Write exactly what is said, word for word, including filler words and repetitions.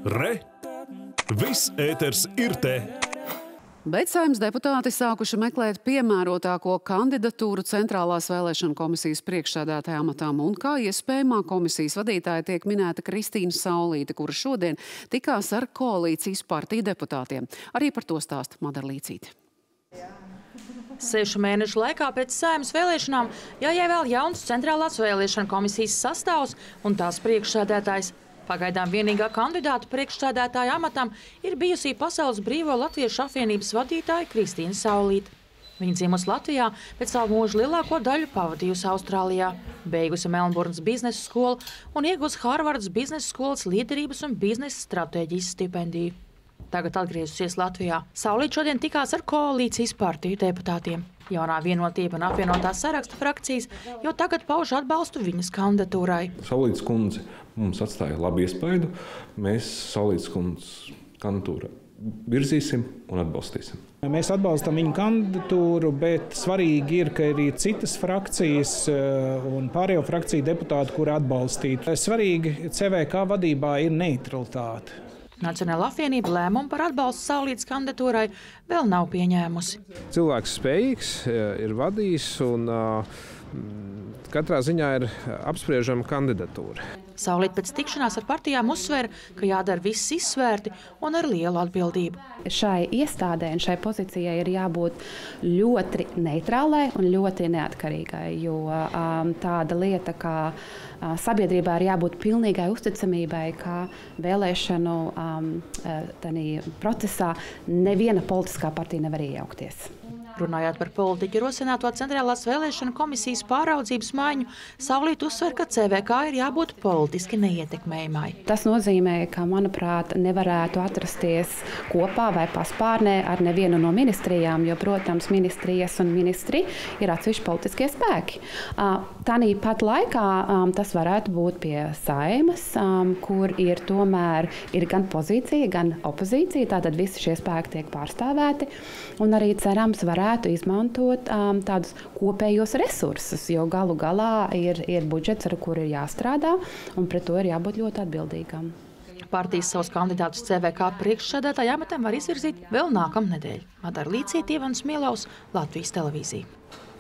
Re! Viss ēters ir te! Bet Saeimas deputāti sākuši meklēt piemērotāko kandidatūru Centrālās vēlēšanu komisijas priekšsēdētāja amatām, un kā iespējamā komisijas vadītāja tiek minēta Kristīna Saulīte, kura šodien tikās ar koalīcijas partiju deputātiem. Arī par to stāsta Madara Līcīte. Sešu mēnešu laikā pēc Saeimas vēlēšanām jāievēl jauns Centrālās vēlēšanu komisijas sastāvs un tās priekšsēdētājs. Pagaidām vienīgā kandidāta priekšsēdētāja amatam ir bijusī Pasaules Brīvo Latviešu apvienības vadītāja Kristīna Saulīte. Viņa dzimusi Latvijā, bet savu mūžu lielāko daļu pavadījusi Austrālijā, beigusi Melnburnas biznesa skolu un ieguvusi Harvardas biznesa skolas līderības un biznesa stratēģijas stipendiju. Tagad atgriezusies Latvijā. Saulīte šodien tikās ar koalīcijas partiju deputātiem. Jaunā Vienotība un apvienotās saraksta frakcijas jau tagad pauž atbalstu viņas kandidatūrai. Saulītes kundze mums atstāja labu iespaidu. Mēs Saulītes kundzes kandidatūru virzīsim un atbalstīsim. Mēs atbalstam viņu kandidatūru, bet svarīgi ir, ka arī citas frakcijas un pārējo frakciju deputāti, kuri atbalstītu. Svarīgi C V K vadībā ir neutralitāte. Nacionāla apvienība lēmumu par atbalstu Saulītes kandidatūrai vēl nav pieņēmusi. Cilvēks spējīgs, ir vadījis un katrā ziņā ir apspriežama kandidatūra. Saulīte pēc tikšanās ar partijām uzsvēra, ka jādara viss izsvērti un ar lielu atbildību. Šai iestādē un šai pozīcijai ir jābūt ļoti neitrālai un ļoti neatkarīgai, jo um, tāda lieta, kā uh, sabiedrībā ir jābūt pilnīgai uzticamībai, kā vēlēšanu um, tanī procesā neviena politiskā partija nevar iejaukties. Runājot par politiķu rosināto Centrālās vēlēšanu komisijas pāraudzības maiņu, Saulīte uzsver, ka C V K ir jābūt politiski neietekmējamai. Tas nozīmē, ka, manuprāt, nevarētu atrasties kopā vai paspārnē ar nevienu no ministrijām, jo, protams, ministrijas un ministri ir atsevišķi politiskie spēki. Tanī pat laikā tas varētu būt pie Saeimas, kur ir tomēr ir gan pozīcija, gan opozīcija, tātad visi šie spēki tiek pārstāvēti, un arī cerams varētu varētu izmantot um, tādus kopējos resursus, jo galu galā ir, ir budžets, ar kuru ir jāstrādā, un pret to ir jābūt ļoti atbildīgam. Partijas savus kandidātus C V K priekšsēdētāja amatam var izvirzīt vēl nākamnedēļ. Madara Līcīte, Ivans Mielaus, Latvijas televīzija.